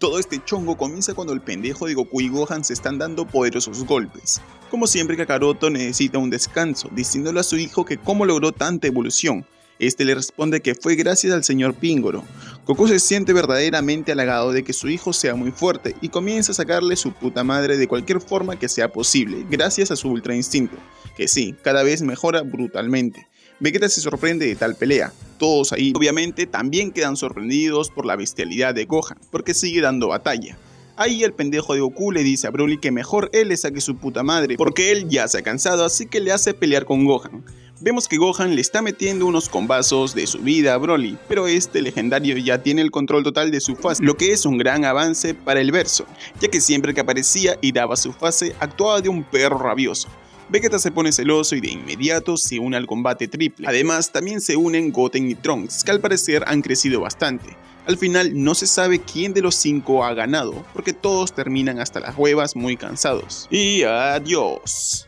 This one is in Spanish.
Todo este chongo comienza cuando el pendejo de Goku y Gohan se están dando poderosos golpes. Como siempre, Kakaroto necesita un descanso, diciéndole a su hijo que cómo logró tanta evolución. Este le responde que fue gracias al señor Pingoro. Goku se siente verdaderamente halagado de que su hijo sea muy fuerte y comienza a sacarle su puta madre de cualquier forma que sea posible, gracias a su ultra instinto, que sí, cada vez mejora brutalmente. Vegeta se sorprende de tal pelea. Todos ahí obviamente también quedan sorprendidos por la bestialidad de Gohan, porque sigue dando batalla. Ahí el pendejo de Goku le dice a Broly que mejor él le saque su puta madre, porque él ya se ha cansado, así que le hace pelear con Gohan. Vemos que Gohan le está metiendo unos combazos de su vida a Broly, pero este legendario ya tiene el control total de su fase, lo que es un gran avance para el verso, ya que siempre que aparecía y daba su fase actuaba de un perro rabioso. Vegeta se pone celoso y de inmediato se une al combate triple. Además también se unen Goten y Trunks, que al parecer han crecido bastante. Al final no se sabe quién de los 5 ha ganado, porque todos terminan hasta las huevas muy cansados. Y adiós.